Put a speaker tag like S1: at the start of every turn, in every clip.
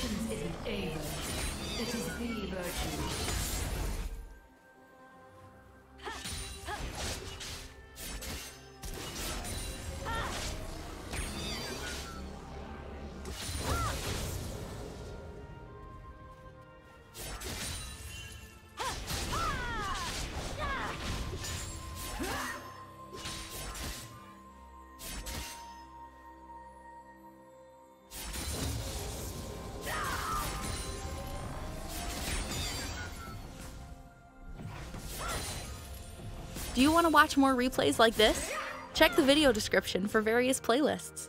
S1: Patience isn't a virtue. It is the virtue.
S2: Do you want to watch more replays like this? Check the video description for various playlists.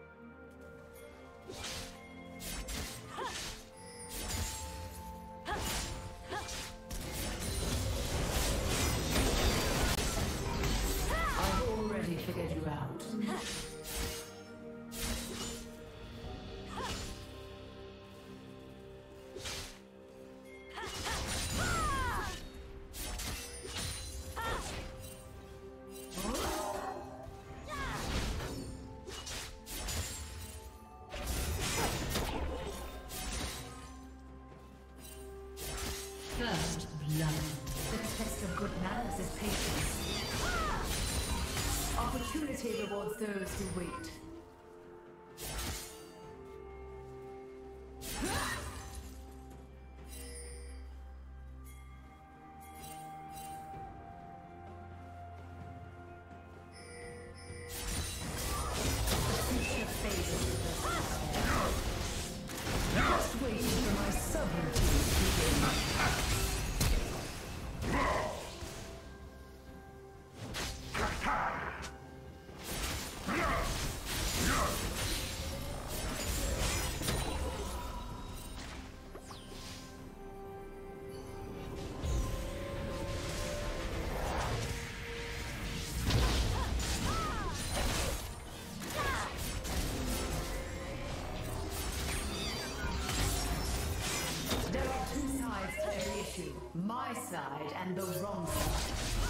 S1: I've already figured you out. First blood. The test of good manners is patience. Opportunity rewards those who wait. Future favors the best. Just waiting for my subroutine to begin. My side and the wrong side.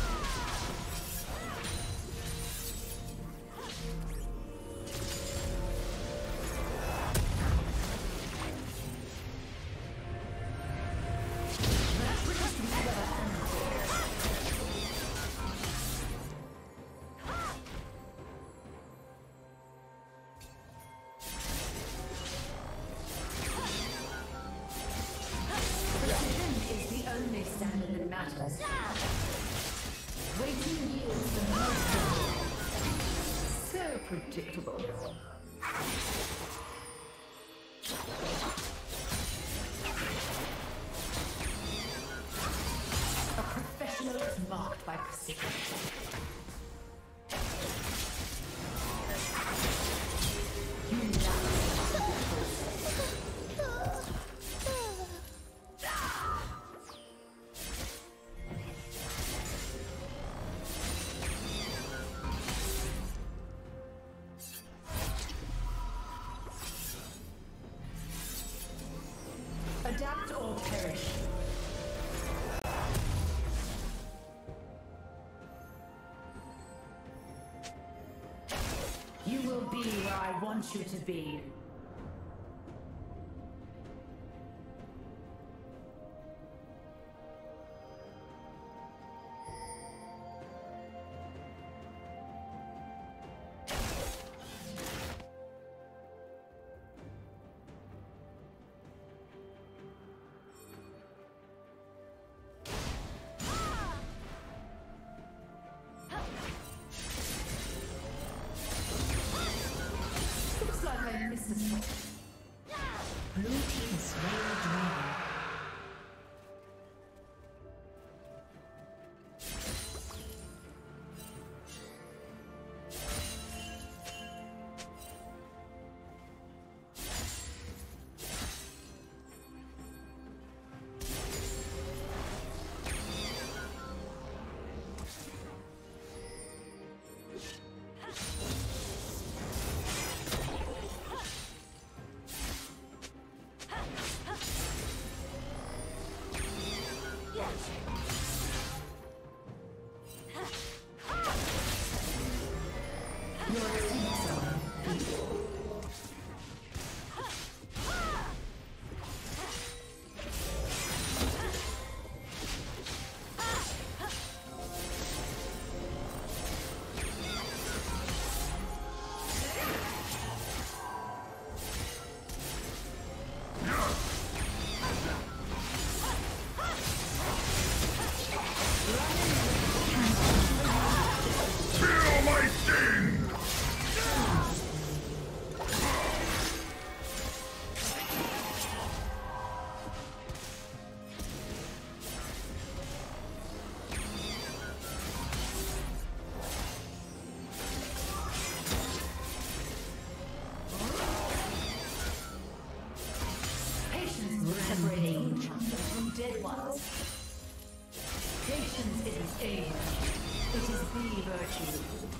S1: Standard that matters. Waiting yields the most. So predictable. A professional is marked by precision. Adapt or perish. You will be where I want you to be. Blue team slain dragon. dead ones. Patience isn't age, it is the virtue.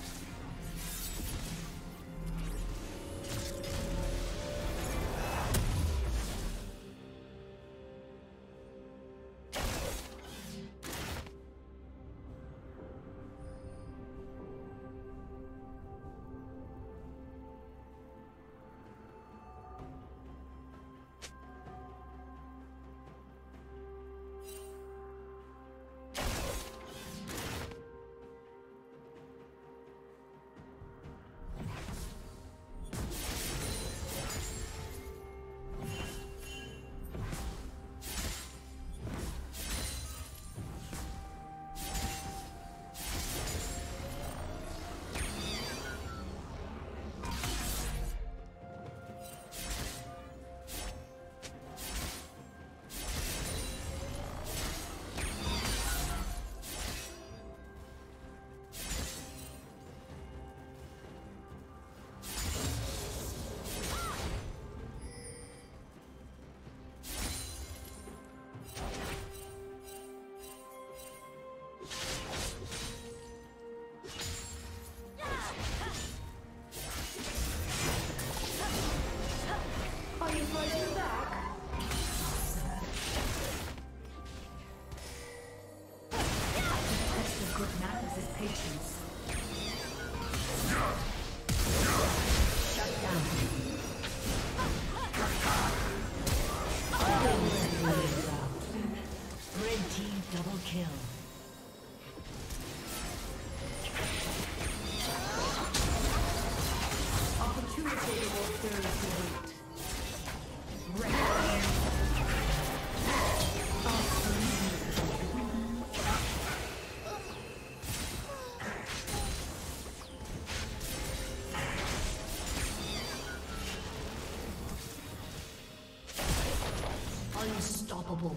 S1: Unstoppable.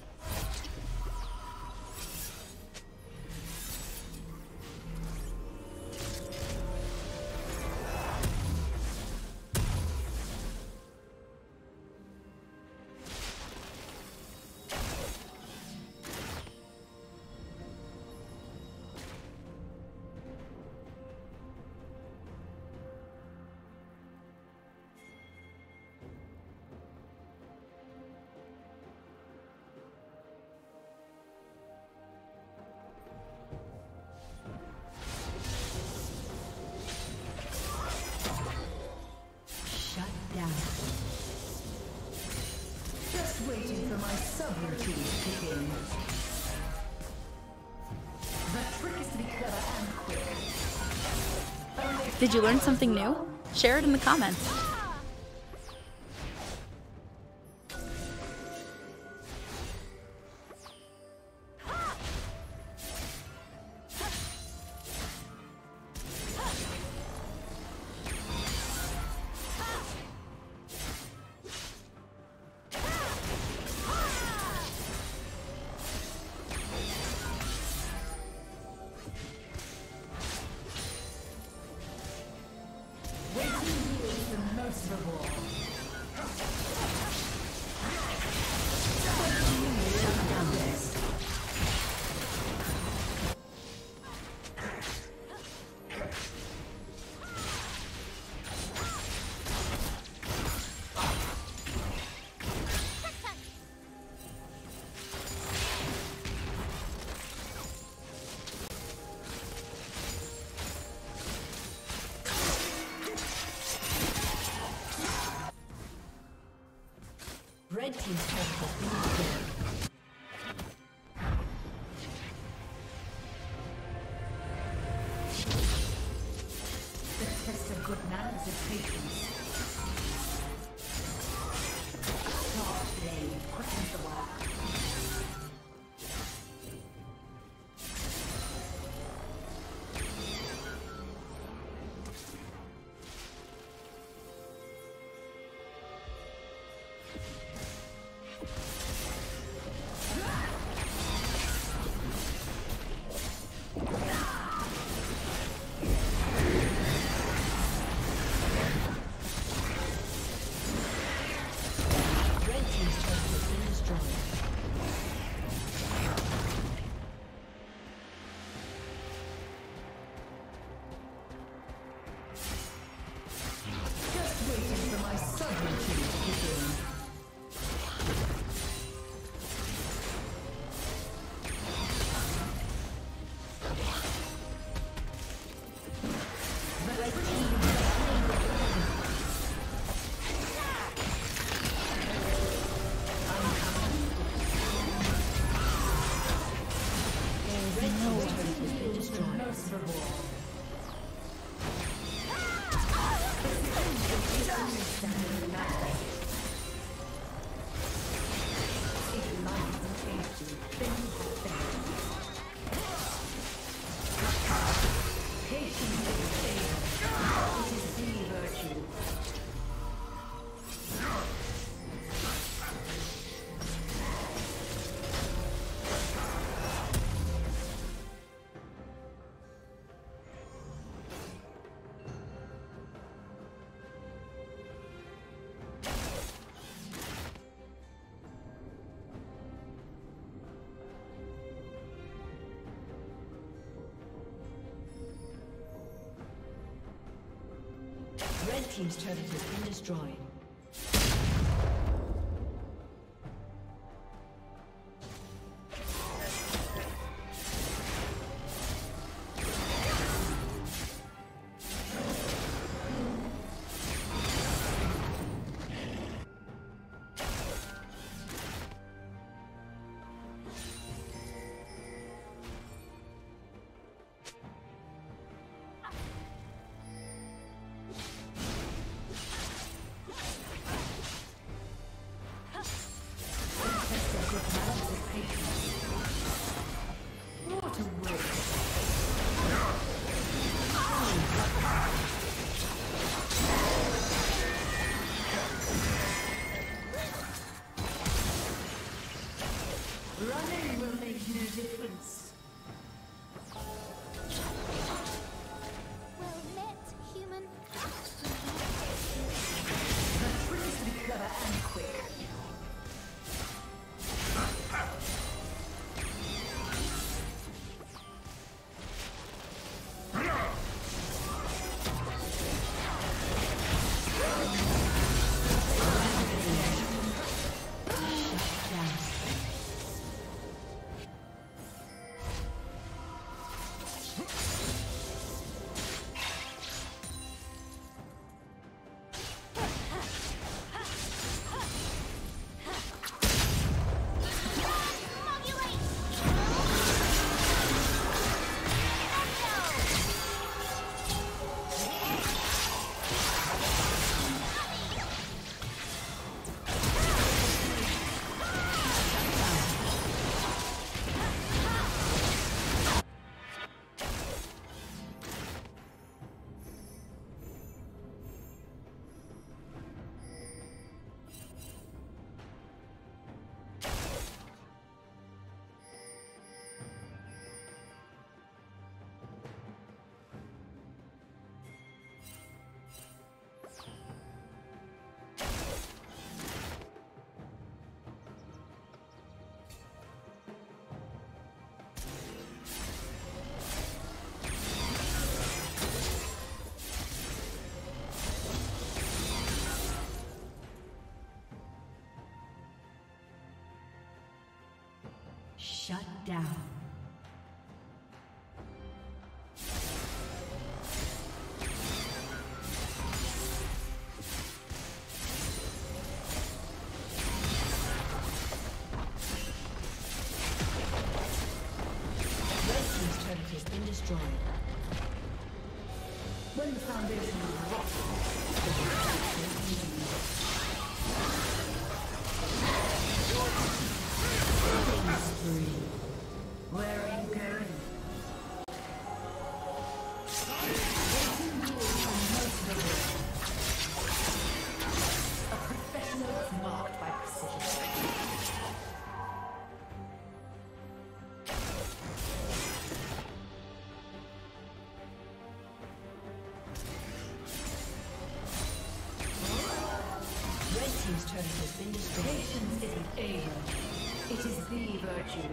S1: Waiting for my subroutine to begin. The trick is to be clever and quick.
S2: Did you learn something new? Share it in the comments.
S1: Red team's turret has been destroyed. The test of good manners is patience. Sharp blade quickens the work. Red team's turret has been destroyed. Red team's turret has been destroyed. Running will make no difference.
S3: Well met, human.
S1: The trick is to be clever and quick. Shut down. Red team's turret has been destroyed. When the foundation is spree. Where are you going? A professional is marked by precision. Red team's turret has been destroyed. Patience isn't aim. It is the virtue.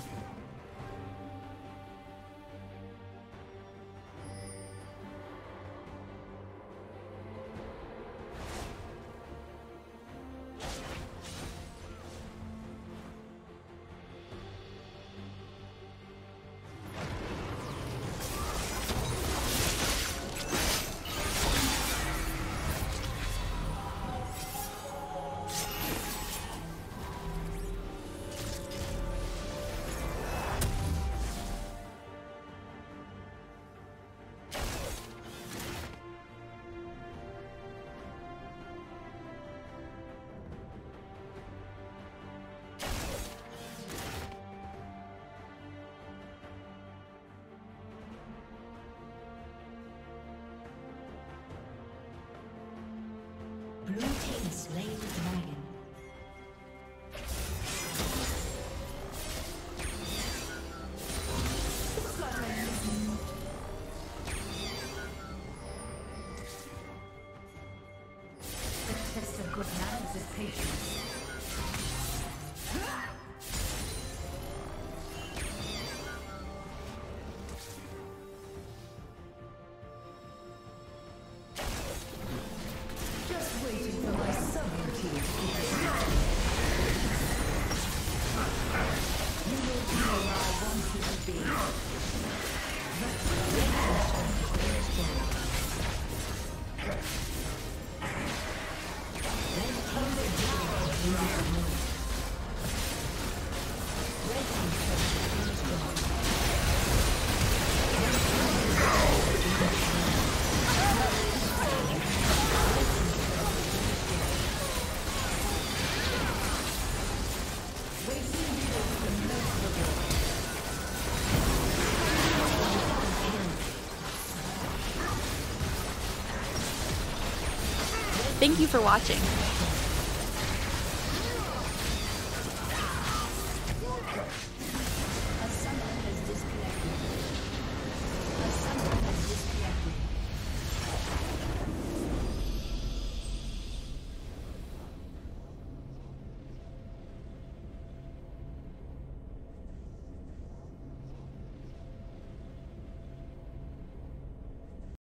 S1: Blue team slain the dragon. The test of good manners is patience.
S2: Thank you for watching.